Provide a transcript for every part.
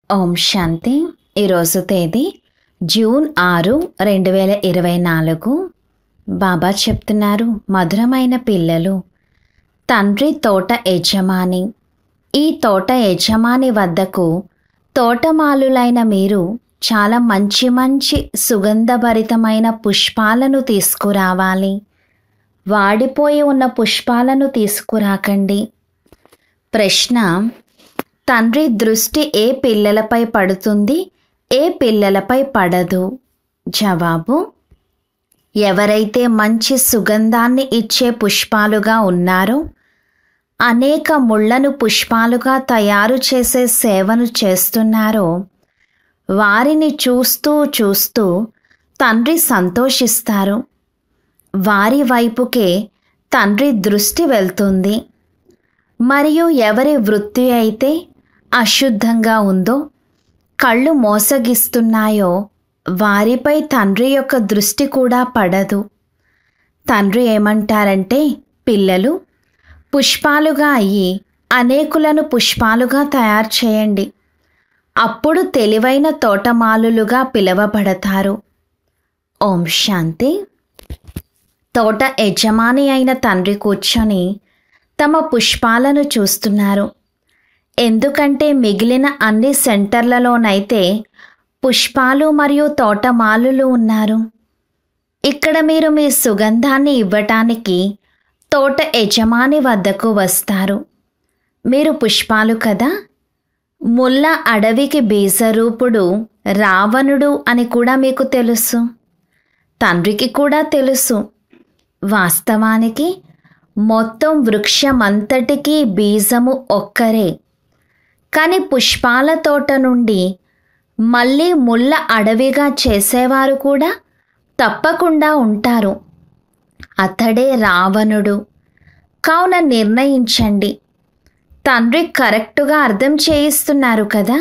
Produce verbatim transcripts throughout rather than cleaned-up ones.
ఓం శాంతి. ఈరోజు తేదీ జూన్ ఆరు రెండు వేల ఇరవై నాలుగు. బాబా చెప్తున్నారు, మధురమైన పిల్లలు, తండ్రి తోట యజమాని. ఈ తోట యజమాని వద్దకు తోటమాలులైన మీరు చాలా మంచి మంచి సుగంధభరితమైన పుష్పాలను తీసుకురావాలి. వాడిపోయి ఉన్న పుష్పాలను తీసుకురాకండి. ప్రశ్న: తండ్రి దృష్టి ఏ పిల్లలపై పడుతుంది, ఏ పిల్లలపై పడదు? జవాబు: ఎవరైతే మంచి సుగంధాన్ని ఇచ్చే పుష్పాలుగా ఉన్నారో, అనేక ముళ్లను పుష్పాలుగా తయారు చేసే సేవను చేస్తున్నారో, వారిని చూస్తూ చూస్తూ తండ్రి సంతోషిస్తారు. వారి వైపుకే తండ్రి దృష్టి వెళ్తుంది. మరియు ఎవరి వృత్తి అయితే అశుద్ధంగా ఉందో, కళ్ళు మోసగిస్తున్నాయో, వారిపై తండ్రి యొక్క దృష్టి కూడా పడదు. తండ్రి ఏమంటారంటే, పిల్లలు పుష్పాలుగా అయ్యి అనేకులను పుష్పాలుగా తయారు చేయండి. అప్పుడు తెలివైన తోటమాలులుగా పిలువబడతారు. ఓం శాంతి. తోట యజమాని అయిన తండ్రి కూర్చొని తమ పుష్పాలను చూస్తున్నారు. ఎందుకంటే మిగిలిన అన్ని సెంటర్లలోనైతే పుష్పాలు మరియు తోటమాలులు ఉన్నారు. ఇక్కడ మీరు మీ సుగంధాన్ని ఇవ్వటానికి తోట యజమాని వద్దకు వస్తారు. మీరు పుష్పాలు కదా. ముల్ల అడవికి బీజరూపుడు రావణుడు అని కూడా మీకు తెలుసు. తండ్రికి కూడా తెలుసు. వాస్తవానికి మొత్తం వృక్షమంతటికీ బీజము ఒక్కరే. కానీ పుష్పాల తోట నుండి మళ్ళీ ముళ్ళ అడవిగా చేసేవారు కూడా తప్పకుండా ఉంటారు. అతడే రావణుడు. కావున నిర్ణయించండి. తండ్రి కరెక్టుగా అర్థం చేయిస్తున్నారు కదా.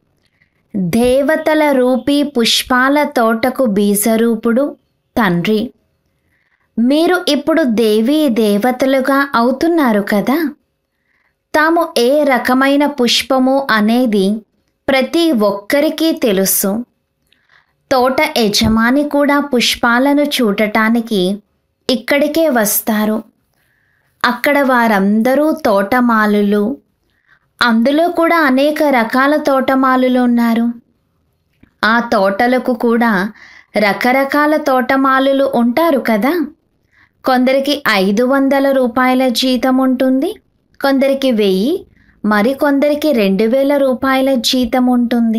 దేవతల రూపీ పుష్పాల తోటకు బీజరూపుడు తండ్రి. మీరు ఇప్పుడు దేవీ దేవతలుగా అవుతున్నారు కదా. తాము ఏ రకమైన పుష్పము అనేది ప్రతి ఒక్కరికి తెలుసు. తోట యజమాని కూడా పుష్పాలను చూడటానికి ఇక్కడికే వస్తారు. అక్కడ వారందరూ తోటమాలులు. అందులో కూడా అనేక రకాల తోటమాలులు ఉన్నారు. ఆ తోటలకు కూడా రకరకాల తోటమాలులు ఉంటారు కదా. కొందరికి ఐదు వందల రూపాయల జీతం ఉంటుంది, కొందరికి వెయ్యి, మరికొందరికి రెండు వేల రూపాయల జీతం ఉంటుంది.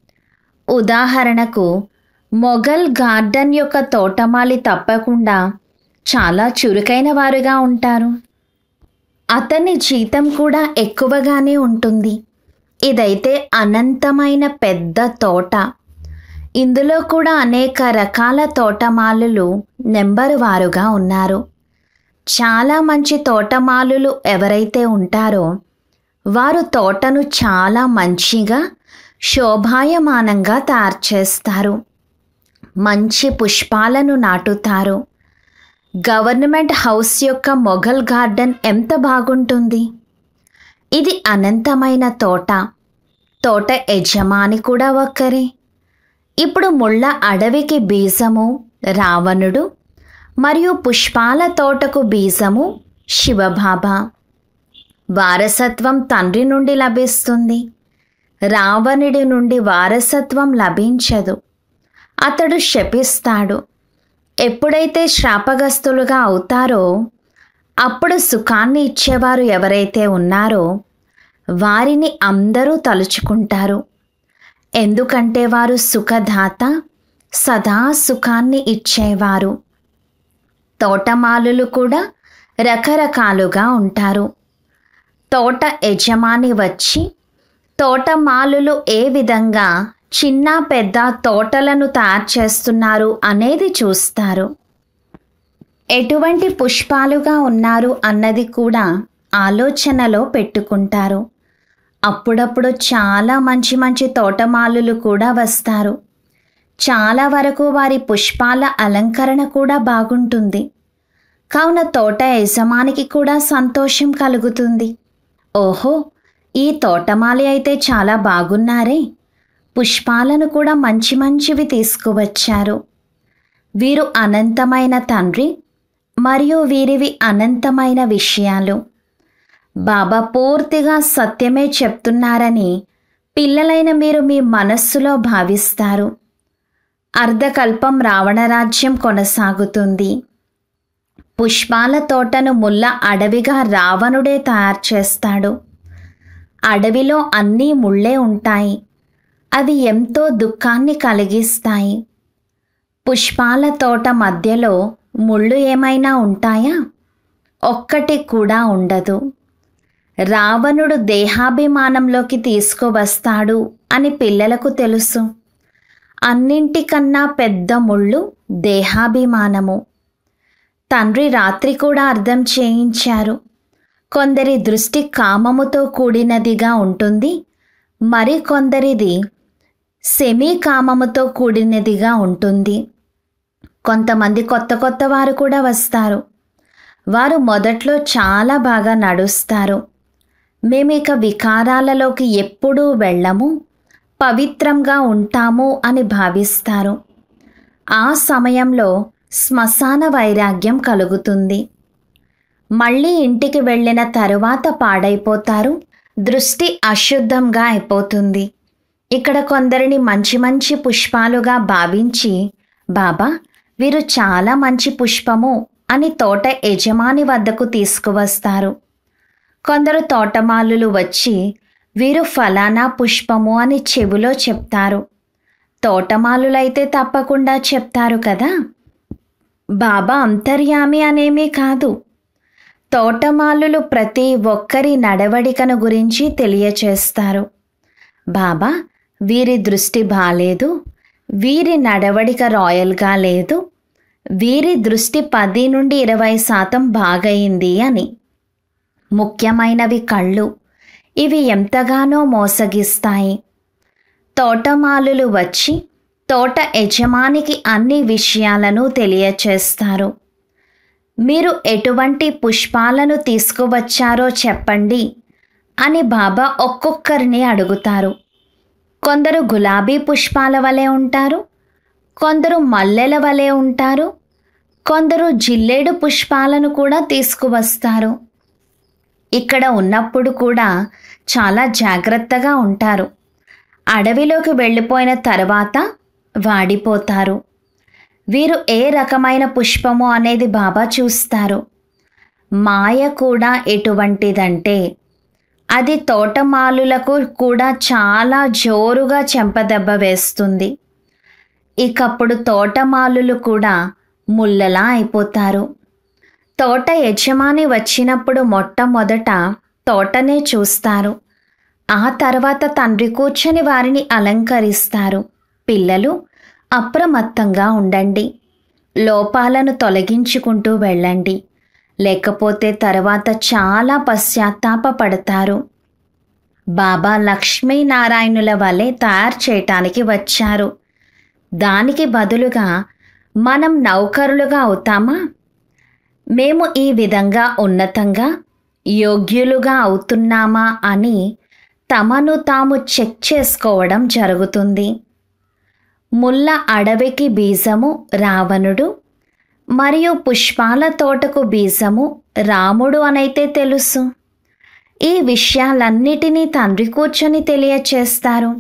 ఉదాహరణకు మొఘల్ గార్డెన్ యొక్క తోటమాలి తప్పకుండా చాలా చురుకైన వారుగా ఉంటారు. అతని జీతం కూడా ఎక్కువగానే ఉంటుంది. ఇదైతే అనంతమైన పెద్ద తోట. ఇందులో కూడా అనేక రకాల తోటమాలులు నెంబరు వారుగా ఉన్నారు. చాలా మంచి తోటమాలులు ఎవరైతే ఉంటారో వారు తోటను చాలా మంచిగా శోభాయమానంగా తయారు చేస్తారు. మంచి పుష్పాలను నాటుతారు. గవర్నమెంట్ హౌస్ యొక్క మొఘల్ గార్డెన్ ఎంత బాగుంటుంది. ఇది అనంతమైన తోట. తోట యజమాని కూడా ఒక్కరే. ఇప్పుడు ముళ్ళ అడవికి బీజము రావణుడు మరియు పుష్పాల తోటకు బీజము శివబాబా. వారసత్వం తండ్రి నుండి లభిస్తుంది. రావణుడి నుండి వారసత్వం లభించదు. అతడు శపిస్తాడు. ఎప్పుడైతే శాపగ్రస్తులుగా అవుతారో అప్పుడు సుఖాన్ని ఇచ్చేవారు ఎవరైతే ఉన్నారో వారిని అందరూ తలుచుకుంటారు. ఎందుకంటే వారు సుఖదాత, సదా సుఖాన్ని ఇచ్చేవారు. తోటమాలులు కూడా రకరకాలుగా ఉంటారు. తోట యజమాని వచ్చి తోటమాలులు ఏ విధంగా చిన్న పెద్ద తోటలను తయారు చేస్తున్నారు అనేది చూస్తారు. ఎటువంటి పుష్పాలుగా ఉన్నారు అన్నది కూడా ఆలోచనలో పెట్టుకుంటారు. అప్పుడప్పుడు చాలా మంచి మంచి తోటమాలులు కూడా వస్తారు. చాలా వరకు వారి పుష్పాల అలంకరణ కూడా బాగుంటుంది. కావున తోట యజమానికి కూడా సంతోషం కలుగుతుంది. ఓహో, ఈ తోటమాలి అయితే చాలా బాగున్నారే, పుష్పాలను కూడా మంచి మంచివి తీసుకువచ్చారు. వీరు అనంతమైన తండ్రి మరియు వీరివి అనంతమైన విషయాలు. బాబా పూర్తిగా సత్యమే చెప్తున్నారని పిల్లలైన మీరు మీ మనస్సులో భావిస్తారు. అర్ధకల్పం రావణరాజ్యం కొనసాగుతుంది. పుష్పాల తోటను ముల్ల అడవిగా రావణుడే తయారు చేస్తాడు. అడవిలో అన్నీ ముళ్ళే ఉంటాయి. అవి ఎంతో దుఃఖాన్ని కలిగిస్తాయి. పుష్పాల తోట మధ్యలో ముళ్ళు ఏమైనా ఉంటాయా? ఒక్కటి కూడా ఉండదు. రావణుడు దేహాభిమానంలోకి తీసుకువస్తాడు అని పిల్లలకు తెలుసు. అన్నింటికన్నా పెద్ద ముళ్ళు దేహాభిమానము. తండ్రి రాత్రి కూడా అర్థం చేయించారు. కొందరి దృష్టి కామముతో కూడినదిగా ఉంటుంది, మరి కొందరిది సెమీ కామముతో కూడినదిగా ఉంటుంది. కొంతమంది కొత్త కొత్త వారు కూడా వస్తారు. వారు మొదట్లో చాలా బాగా నడుస్తారు. మేమిక వికారాలలోకి ఎప్పుడూ వెళ్ళము, పవిత్రంగా ఉంటాము అని భావిస్తారు. ఆ సమయంలో శ్మశాన వైరాగ్యం కలుగుతుంది. మళ్ళీ ఇంటికి వెళ్ళిన తరువాత పాడైపోతారు. దృష్టి అశుద్ధంగా అయిపోతుంది. ఇక్కడ కొందరిని మంచి మంచి పుష్పాలుగా భావించి, బాబా వీరు చాలా మంచి పుష్పము అని తోట యజమాని వద్దకు తీసుకువస్తారు. కొందరు తోటమాలులు వచ్చి వీరు ఫలానా పుష్పము అని చెవిలో చెప్తారు. తోటమాలులైతే తప్పకుండా చెప్తారు కదా. బాబా అంతర్యామి అనేమీ కాదు. తోటమాలులు ప్రతి ఒక్కరి నడవడికను గురించి తెలియచేస్తారు. బాబా వీరి దృష్టి బాలేదు, వీరి నడవడిక రాయల్గా లేదు, వీరి దృష్టి పది నుండి ఇరవై శాతం బాగయింది అని. ముఖ్యమైనవి కళ్ళు. ఇవి ఎంతగానో మోసగిస్తాయి. తోటమాలులు వచ్చి తోట యజమానికి అన్ని విషయాలను తెలియచేస్తారు. మీరు ఎటువంటి పుష్పాలను తీసుకువచ్చారో చెప్పండి అని బాబా ఒక్కొక్కరిని అడుగుతారు. కొందరు గులాబీ పుష్పాల వలె ఉంటారు, కొందరు మల్లెల వలె ఉంటారు, కొందరు జిల్లేడు పుష్పాలను కూడా తీసుకువస్తారు. ఇక్కడ ఉన్నప్పుడు కూడా చాలా జాగ్రత్తగా ఉంటారు. అడవిలోకి వెళ్ళిపోయిన తర్వాత వాడిపోతారు. వీరు ఏ రకమైన పుష్పము అనేది బాబా చూస్తారు. మాయ కూడా ఎటువంటిదంటే అది తోటమాలులకు కూడా చాలా జోరుగా చెంపదెబ్బ వేస్తుంది. ఇకప్పుడు తోటమాలులు కూడా ముల్లలా అయిపోతారు. తోట యజమాని వచ్చినప్పుడు మొట్టమొదట తోటనే చూస్తారు. ఆ తర్వాత తండ్రి కూర్చొని వారిని అలంకరిస్తారు. పిల్లలు అప్రమత్తంగా ఉండండి. లోపాలను తొలగించుకుంటూ వెళ్ళండి. లేకపోతే తర్వాత చాలా పశ్చాత్తాపపడతారు. బాబా లక్ష్మీనారాయణుల వలె తయారు చేయటానికి వచ్చారు. దానికి బదులుగా మనం నౌకరులుగా అవుతామా? మేము ఈ విధంగా ఉన్నతంగా యోగ్యులుగా అవుతున్నామా అని తమను తాము చెక్ చేసుకోవడం జరుగుతుంది. ముల్ల అడవికి బీజము రావణుడు మరియు పుష్పాల తోటకు బీజము రాముడు అనైతే తెలుసు. ఈ విషయాలన్నిటినీ తండ్రి కూర్చొని తెలియచేస్తారు.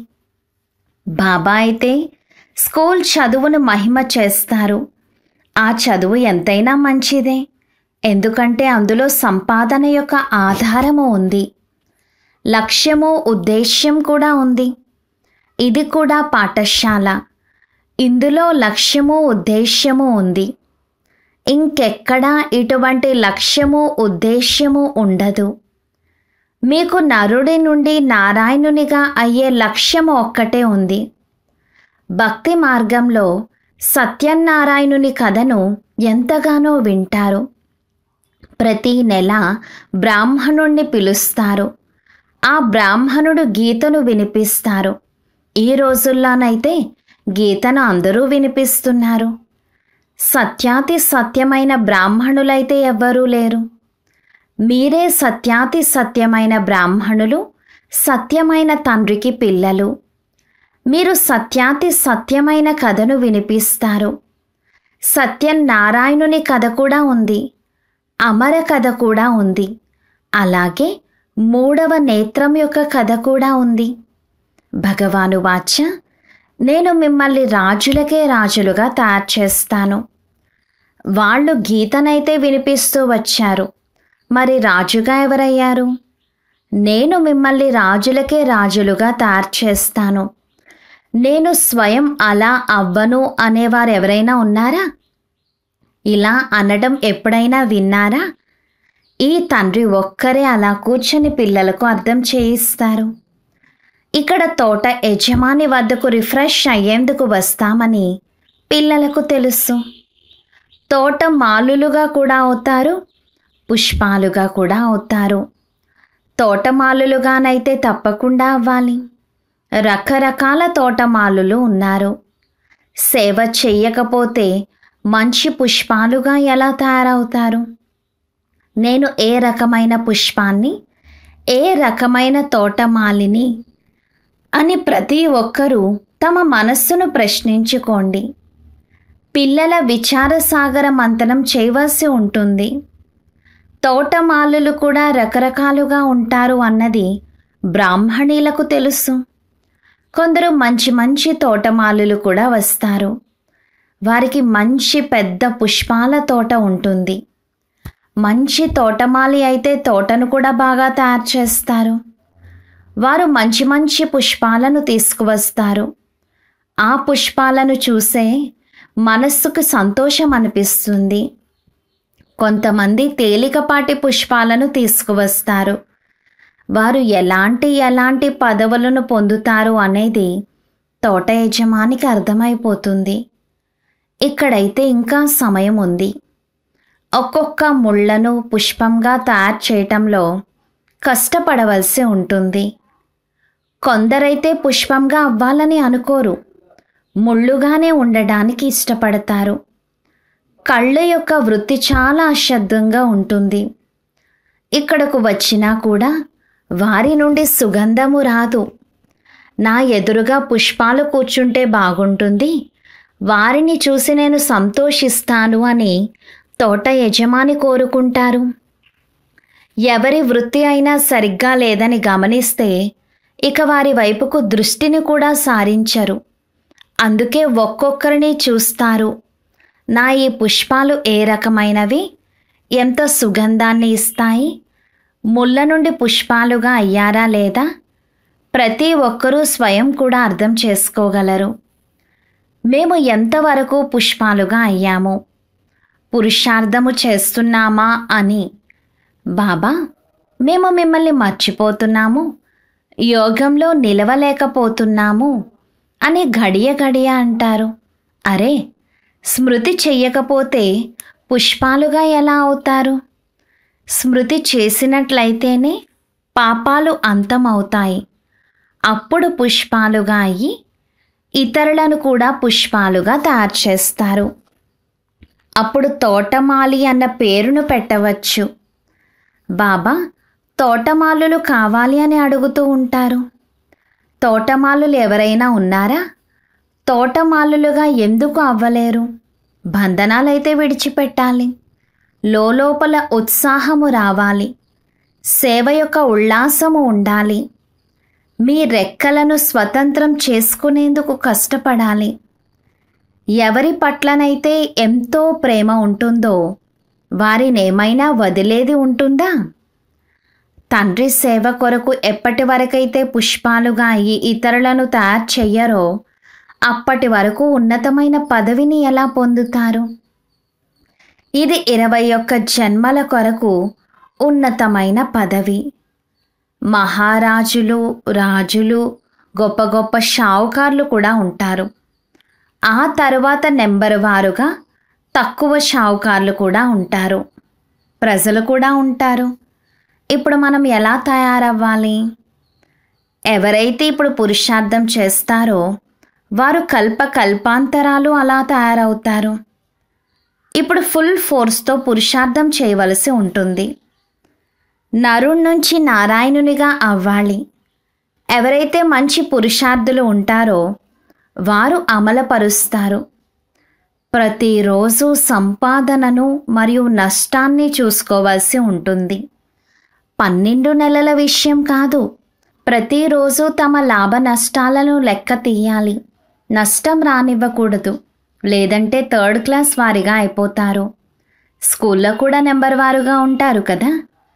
బాబా అయితే స్కూల్ చదువును మహిమ చేస్తారు. ఆ చదువు ఎంతైనా మంచిదే, ఎందుకంటే అందులో సంపాదన యొక్క ఆధారము ఉంది, లక్ష్యము ఉద్దేశ్యం కూడా ఉంది. ఇది కూడా పాఠశాల. ఇందులో లక్ష్యము ఉద్దేశ్యము ఉంది. ఇంకెక్కడా ఇటువంటి లక్ష్యము ఉద్దేశ్యము ఉండదు. మీకు నరుడి నుండి నారాయణునిగా అయ్యే లక్ష్యము ఒక్కటే ఉంది. భక్తి మార్గంలో సత్యనారాయణుని కథను ఎంతగానో వింటారు. ప్రతి నెల బ్రాహ్మణుణ్ణి పిలుస్తారు. ఆ బ్రాహ్మణుడు గీతను వినిపిస్తారు. ఈ రోజుల్లోనైతే గీతను అందరూ వినిపిస్తున్నారు. సత్యాతి సత్యమైన బ్రాహ్మణులైతే ఎవ్వరూ లేరు. మీరే సత్యాతి సత్యమైన బ్రాహ్మణులు, సత్యమైన తండ్రికి పిల్లలు. మీరు సత్యాతి సత్యమైన కథను వినిపిస్తారు. సత్యనారాయణుని కథ కూడా ఉంది, అమర కథ కూడా ఉంది. అలాగే మూడవ నేత్రం యొక్క కథ కూడా ఉంది. భగవాను వాచ, నేను మిమ్మల్ని రాజులకే రాజులుగా తయారు చేస్తాను. వాళ్ళు గీతనైతే వినిపిస్తూ వచ్చారు, మరి రాజుగా ఎవరయ్యారు? నేను మిమ్మల్ని రాజులకే రాజులుగా తయారు చేస్తాను. నేను స్వయం అలా అవ్వను అనేవారు ఎవరైనా ఉన్నారా? ఇలా అనడం ఎప్పుడైనా విన్నారా? ఈ తండ్రి ఒక్కరే అలా కూర్చొని పిల్లలకు అర్థం చేయిస్తారు. ఇక్కడ తోట యజమాని వద్దకు రిఫ్రెష్ అయ్యేందుకు వస్తామని పిల్లలకు తెలుసు. తోట మాలులుగా కూడా అవుతారు, పుష్పాలుగా కూడా అవుతారు. తోటమాలులుగానైతే తప్పకుండా అవ్వాలి. రకరకాల తోటమాలులు ఉన్నారు. సేవ చెయ్యకపోతే మంచి పుష్పాలుగా ఎలా తయారవుతారు? నేను ఏ రకమైన పుష్పాన్ని, ఏ రకమైన తోటమాలిని అని ప్రతి ఒక్కరూ తమ మనస్సును ప్రశ్నించుకోండి. పిల్లల విచారసాగర మంతనం చేయవలసి ఉంటుంది. తోటమాలులు కూడా రకరకాలుగా ఉంటారు అన్నది బ్రాహ్మణీలకు తెలుసు. కొందరు మంచి మంచి తోటమాలులు కూడా వస్తారు. వారికి మంచి పెద్ద పుష్పాల తోట ఉంటుంది. మంచి తోటమాలి అయితే తోటను కూడా బాగా తయారు చేస్తారు. వారు మంచి మంచి పుష్పాలను తీసుకువస్తారు. ఆ పుష్పాలను చూసే మనస్సుకు సంతోషం అనిపిస్తుంది. కొంతమంది తేలికపాటి పుష్పాలను తీసుకువస్తారు. వారు ఎలాంటి ఎలాంటి పదవులను పొందుతారు అనేది తోట యజమానికి అర్థమైపోతుంది. ఇక్కడైతే ఇంకా సమయం ఉంది. ఒక్కొక్క ముళ్ళను పుష్పంగా తయారు చేయటంలో కష్టపడవలసి ఉంటుంది. కొందరైతే పుష్పంగా అవ్వాలని అనుకోరు, ముళ్ళుగానే ఉండడానికి ఇష్టపడతారు. కళ్ళ యొక్క వృత్తి చాలా అశ్రద్ధంగా ఉంటుంది. ఇక్కడకు వచ్చినా కూడా వారి నుండి సుగంధము రాదు. నా ఎదురుగా పుష్పాలు కూర్చుంటే బాగుంటుంది, వారిని చూసి నేను సంతోషిస్తాను అని తోట యజమాని కోరుకుంటారు. ఎవరి వృత్తి అయినా సరిగ్గా లేదని గమనిస్తే ఇక వారి వైపుకు దృష్టిని కూడా సారించరు. అందుకే ఒక్కొక్కరిని చూస్తారు. నా ఈ పుష్పాలు ఏ రకమైనవి, ఎంత సుగంధాన్ని ఇస్తాయి, ముళ్ళ నుండి పుష్పాలుగా అయ్యారా లేదా, ప్రతి ఒక్కరూ స్వయం కూడా అర్థం చేసుకోగలరు. మేము ఎంతవరకు పుష్పాలుగా అయ్యాము, పురుషార్థము చేస్తున్నామా అని. బాబా, మేము మిమ్మల్ని మర్చిపోతున్నాము, యోగంలో నిలవలేకపోతున్నాము అని గడియ గడియ అంటారు. అరే, స్మృతి చెయ్యకపోతే పుష్పాలుగా ఎలా అవుతారు? స్మృతి చేసినట్లయితేనే పాపాలు అంతమవుతాయి. అప్పుడు పుష్పాలుగా అయ్యి ఇతరులను కూడా పుష్పాలుగా తయారు చేస్తారు. అప్పుడు తోటమాలి అన్న పేరును పెట్టవచ్చు. బాబా, తోటమాలులు కావాలి అని అడుగుతూ ఉంటారు. తోటమాలులు ఎవరైనా ఉన్నారా? తోటమాలులుగా ఎందుకు అవ్వలేరు? బంధనాలైతే విడిచిపెట్టాలి. లోపల ఉత్సాహము రావాలి. సేవ యొక్క ఉల్లాసము ఉండాలి. మీ రెక్కలను స్వతంత్రం చేసుకునేందుకు కష్టపడాలి. ఎవరి పట్లనైతే ఎంతో ప్రేమ ఉంటుందో వారినేమైనా వదిలేది ఉంటుందా? తండ్రి సేవ కొరకు ఎప్పటి వరకైతే పుష్పాలుగా అయ్యి ఇతరులను తయారు చెయ్యరో అప్పటి వరకు ఉన్నతమైన పదవిని ఎలా పొందుతారు? ఇది ఇరవై ఒక్క జన్మల కొరకు ఉన్నతమైన పదవి. మహారాజులు, రాజులు, గొప్ప గొప్ప షావుకార్లు కూడా ఉంటారు. ఆ తరువాత నెంబరు వారుగా తక్కువ షావుకార్లు కూడా ఉంటారు. ప్రజలు కూడా ఉంటారు. ఇప్పుడు మనం ఎలా తయారవ్వాలి? ఎవరైతే ఇప్పుడు పురుషార్థం చేస్తారో వారు కల్ప కల్పాంతరాలు అలా తయారవుతారు. ఇప్పుడు ఫుల్ ఫోర్స్తో పురుషార్థం చేయవలసి ఉంటుంది. నరుడి నుంచి నారాయణునిగా అవ్వాలి. ఎవరైతే మంచి పురుషార్థులు ఉంటారో వారు అమలుపరుస్తారు. ప్రతిరోజు సంపాదనను మరియు నష్టాన్ని చూసుకోవాల్సి ఉంటుంది. పన్నెండు నెలల విషయం కాదు. ప్రతిరోజు తమ లాభ నష్టాలను లెక్క తీయాలి. నష్టం రానివ్వకూడదు, లేదంటే థర్డ్ క్లాస్ వారిగా అయిపోతారు. స్కూల్లో కూడా నెంబర్ వారుగా ఉంటారు కదా.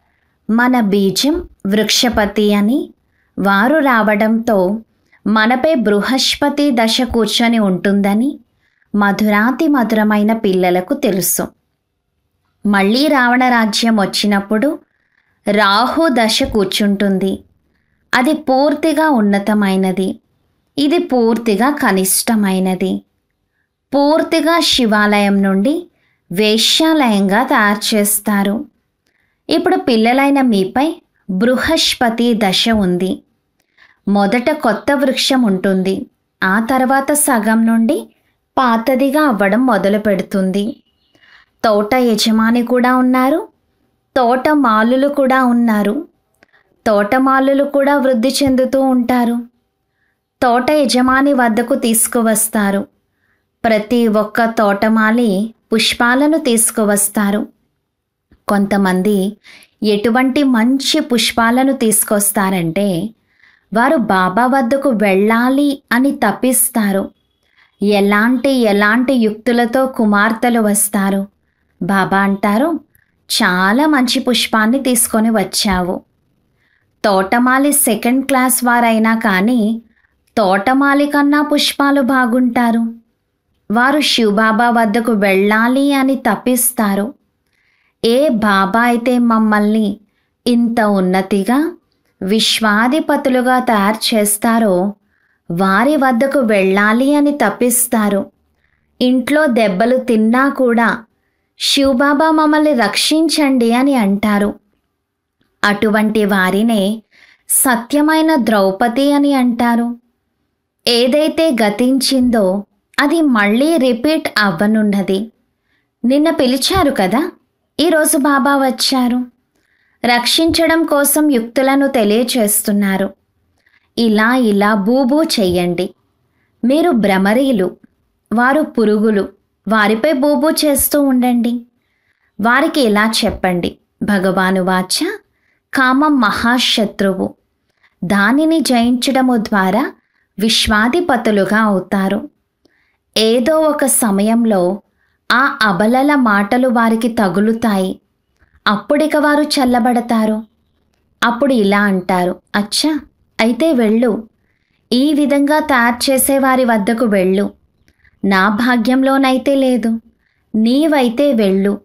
మన బీజం వృక్షపతి అని వారు రావడంతో మనపై బృహస్పతి దశ కూర్చొని ఉంటుందని మధురాతి మధురమైన పిల్లలకు తెలుసు. మళ్ళీ రావణ రాజ్యం వచ్చినప్పుడు రాహు దశ కూర్చుంటుంది. అది పూర్తిగా ఉన్నతమైనది, ఇది పూర్తిగా కనిష్టమైనది. పూర్తిగా శివాలయం నుండి వేశ్యాలయంగా తయారు చేస్తారు. ఇప్పుడు పిల్లలైన మీపై బృహస్పతి దశ ఉంది. మొదట కొత్త వృక్షం ఉంటుంది, ఆ తర్వాత సగం నుండి పాతదిగా అవ్వడం మొదలు పెడుతుంది. తోట యజమాని కూడా ఉన్నారు, తోటమాలులు కూడా ఉన్నారు. తోటమాలులు కూడా వృద్ధి చెందుతూ ఉంటారు. తోట యజమాని వద్దకు తీసుకువస్తారు. ప్రతి ఒక్క తోటమాలి పుష్పాలను తీసుకువస్తారు. కొంతమంది ఎటువంటి మంచి పుష్పాలను తీసుకొస్తారంటే వారు బాబా వద్దకు వెళ్ళాలి అని తపిస్తారు. ఎలాంటి ఎలాంటి యుక్తులతో కుమార్తెలు వస్తారు. బాబా అంటారు, చాలా మంచి పుష్పాన్ని తీసుకొని వచ్చావు. తోటమాలి సెకండ్ క్లాస్ వారైనా కానీ తోటమాలి కన్నా పుష్పాలు బాగుంటారు. వారు శివబాబా వద్దకు వెళ్ళాలి అని తపిస్తారు. ఏ బాబా అయితే మమ్మల్ని ఇంత ఉన్నతిగా విశ్వాధిపతులుగా తయారు చేస్తారో వారి వద్దకు వెళ్ళాలి అని తపిస్తారు. ఇంట్లో దెబ్బలు తిన్నా కూడా శివబాబా మమ్మల్ని రక్షించండి అని అంటారు. అటువంటి వారినే సత్యమైన ద్రౌపది అని అంటారు. ఏదైతే గతించిందో అది మళ్ళీ రిపీట్ అవ్వనున్నది. నిన్న పిలిచారు కదా, ఈరోజు బాబా వచ్చారు. రక్షించడం కోసం యుక్తులను తెలియచేస్తున్నారు. ఇలా ఇలా బూబూ చెయ్యండి. మీరు భ్రమరీలు, వారు పురుగులు, వారిపై బూబూ చేస్తూ ఉండండి. వారికి ఇలా చెప్పండి, భగవాను వాచ కామం మహాశత్రువు, దానిని జయించడము ద్వారా విశ్వాధిపతులుగా అవుతారు. ఏదో ఒక సమయంలో ఆ అబలల మాటలు వారికి తగులుతాయి. అప్పుడిక వారు చల్లబడతారు. అప్పుడు ఇలా అంటారు, అచ్చా అయితే వెళ్ళు, ఈ విధంగా తయారు చేసే వారి వద్దకు వెళ్ళు. నా భాగ్యంలోనైతే లేదు, నీవైతే వెళ్ళు.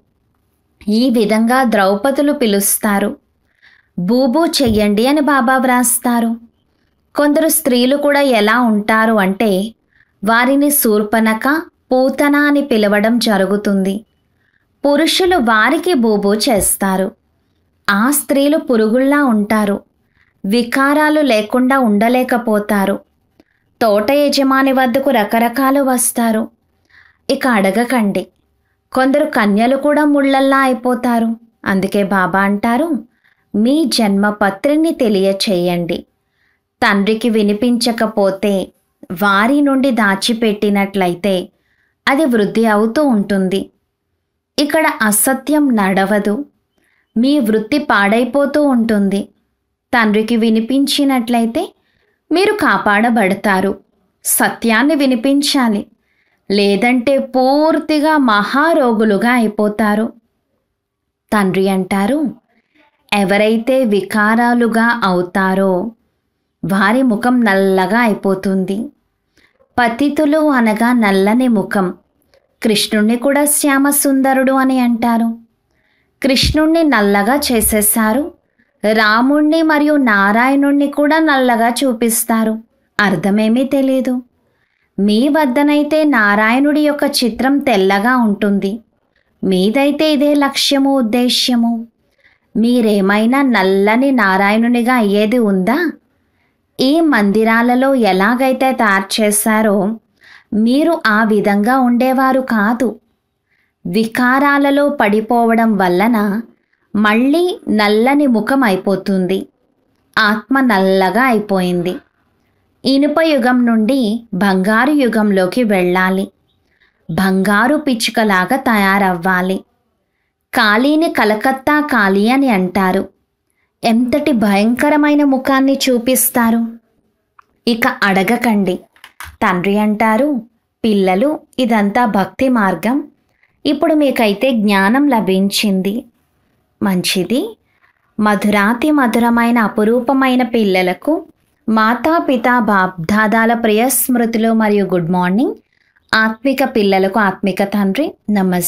ఈ విధంగా ద్రౌపదులు పిలుస్తారు. బూబూ చెయ్యండి అని బాబా వ్రాస్తారు. కొందరు స్త్రీలు కూడా ఎలా ఉంటారు అంటే వారిని శూర్పణఖ, పూతన అని పిలవడం జరుగుతుంది. పురుషులు వారికి బూబూ చేస్తారు. ఆ స్త్రీలు పురుగుల్లా ఉంటారు. వికారాలు లేకుండా ఉండలేకపోతారు. తోట యజమాని వద్దకు రకరకాలు వస్తారు. ఇక అడగకండి. కొందరు కన్యలు కూడా ముళ్ళల్లా అయిపోతారు. అందుకే బాబా అంటారు, మీ జన్మపత్రిని తెలియచేయండి. తండ్రికి వినిపించకపోతే వారి నుండి దాచిపెట్టినట్లయితే అది వృద్ధి అవుతూ ఉంటుంది. ఇక్కడ అసత్యం నడవదు. మీ వృత్తి పాడైపోతూ ఉంటుంది. తండ్రికి వినిపించినట్లయితే మీరు కాపాడబడతారు. సత్యాన్ని వినిపించాలి, లేదంటే పూర్తిగా మహారోగులుగా అయిపోతారు. తండ్రి అంటారు, ఎవరైతే వికారాలుగా అవుతారో వారి ముఖం నల్లగా అయిపోతుంది. పతితులు అనగా నల్లని ముఖం. కృష్ణుణ్ణి కూడా శ్యామసుందరుడు అని అంటారు. కృష్ణుణ్ణి నల్లగా చేసేశారు. రాముణ్ణి మరియు నారాయణుణ్ణి కూడా నల్లగా చూపిస్తారు. అర్థమేమీ తెలీదు. మీ వద్దనైతే నారాయణుడి యొక్క చిత్రం తెల్లగా ఉంటుంది. మీదైతే ఇదే లక్ష్యము, ఉద్దేశ్యము. మీరేమైనా నల్లని నారాయణునిగా అయ్యేది ఉందా? ఈ మందిరాలలో ఎలాగైతే తయారు చేశారో మీరు ఆ విధంగా ఉండేవారు కాదు. వికారాలలో పడిపోవడం వలన మళ్ళీ నల్లని ముఖం అయిపోతుంది. ఆత్మ నల్లగా అయిపోయింది. ఇనుప యుగం నుండి బంగారు యుగంలోకి వెళ్ళాలి. బంగారు పిచ్చుకలాగా తయారవ్వాలి. కాళీని కలకత్తా కాళీ అని అంటారు. ఎంతటి భయంకరమైన ముఖాన్ని చూపిస్తారు. ఇక అడగకండి. తండ్రి అంటారు, పిల్లలు, ఇదంతా భక్తి మార్గం. ఇప్పుడు మీకైతే జ్ఞానం లభించింది. మంచిది. మధురాతి మధురమైన అపురూపమైన పిల్లలకు మాతాపితా బాప్దాదాల ప్రియ స్మృతులు మరియు గుడ్ మార్నింగ్. ఆత్మిక పిల్లలకు ఆత్మిక తండ్రి నమస్తే.